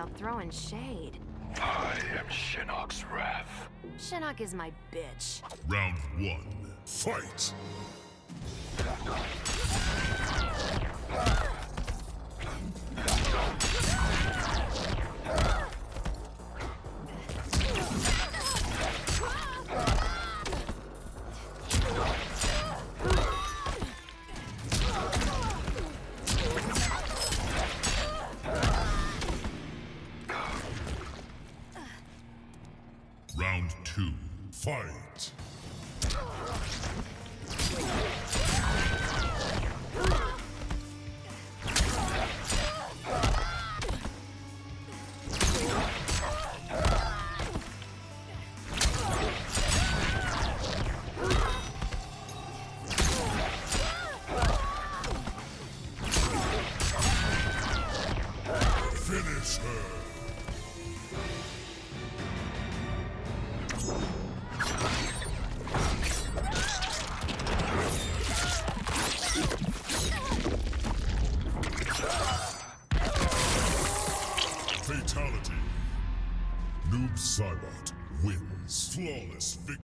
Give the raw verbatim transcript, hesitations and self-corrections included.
about throwing shade. I am Shinnok's wrath. Shinnok is my bitch. Round one, fight! Round two, fight! Finish her! Fatality. Noob Saibot wins. Flawless victory.